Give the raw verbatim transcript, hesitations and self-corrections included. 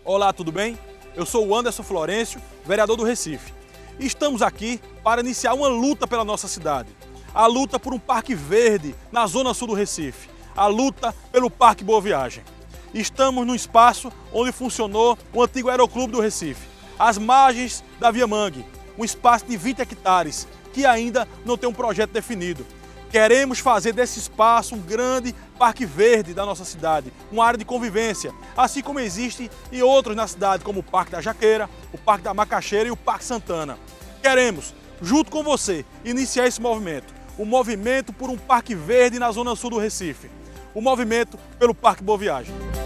Olá, tudo bem? Eu sou o Anderson Florencio, vereador do Recife. E estamos aqui para iniciar uma luta pela nossa cidade. A luta por um parque verde na zona sul do Recife. A luta pelo Parque Boa Viagem. Estamos num espaço onde funcionou o antigo Aeroclube do Recife, às margens da Via Mangue, um espaço de vinte hectares que ainda não tem um projeto definido. Queremos fazer desse espaço um grande parque verde da nossa cidade, uma área de convivência, assim como existe em outros na cidade, como o Parque da Jaqueira, o Parque da Macaxeira e o Parque Santana. Queremos, junto com você, iniciar esse movimento, o movimento por um parque verde na zona sul do Recife, o movimento pelo Parque Boa Viagem.